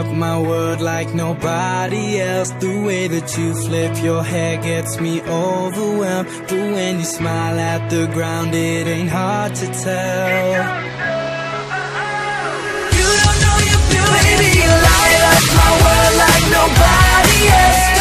up my world like nobody else. The way that you flip your hair gets me overwhelmed. But when you smile at the ground, it ain't hard to tell. You don't know you're beautiful. Baby, you light up my world like nobody else.